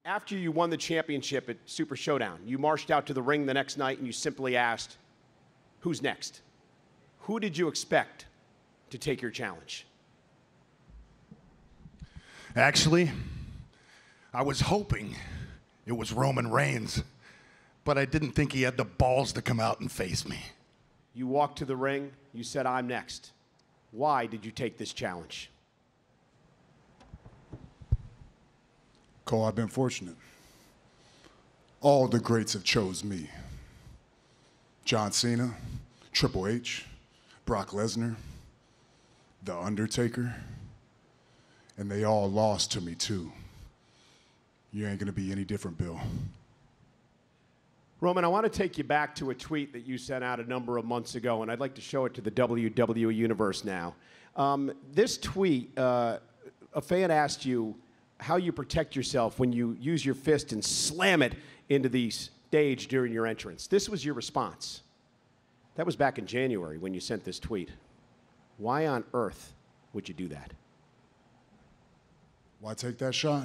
After you won the championship at Super Showdown, you marched out to the ring the next night and you simply asked, who's next? Who did you expect to take your challenge? Actually, I was hoping it was Roman Reigns, but I didn't think he had the balls to come out and face me. You walked to the ring, you said, I'm next. Why did you take this challenge? Cole, I've been fortunate. All the greats have chose me. John Cena, Triple H, Brock Lesnar, The Undertaker, and they all lost to me too. You ain't gonna be any different, Bill. Roman, I want to take you back to a tweet that you sent out a number of months ago, and I'd like to show it to the WWE Universe now. This tweet, a fan asked you how you protect yourself when you use your fist and slam it into the stage during your entrance. This was your response. That was back in January when you sent this tweet. Why on earth would you do that? Why take that shot?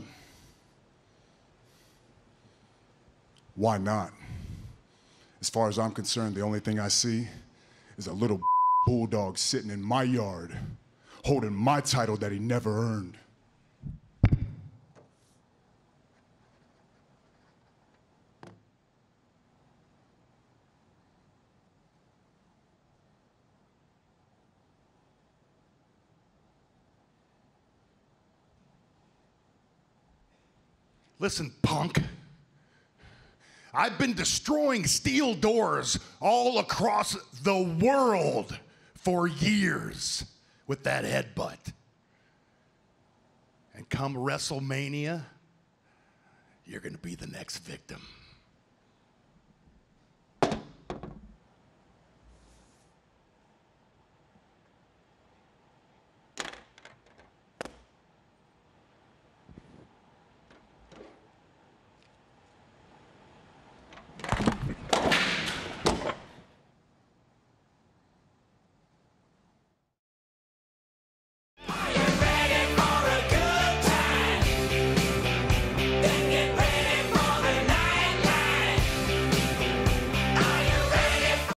Why not? As far as I'm concerned, the only thing I see is a little bulldog sitting in my yard, holding my title that he never earned. Listen, punk. I've been destroying steel doors all across the world for years with that headbutt. And come WrestleMania, you're gonna be the next victim.